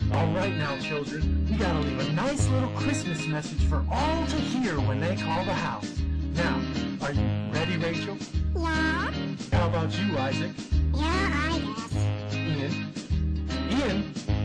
All right now, children, we gotta leave a nice little Christmas message for all to hear when they call the house. Now, are you ready, Rachel? Yeah. How about you, Isaac? Yeah, I guess. Ian? Ian?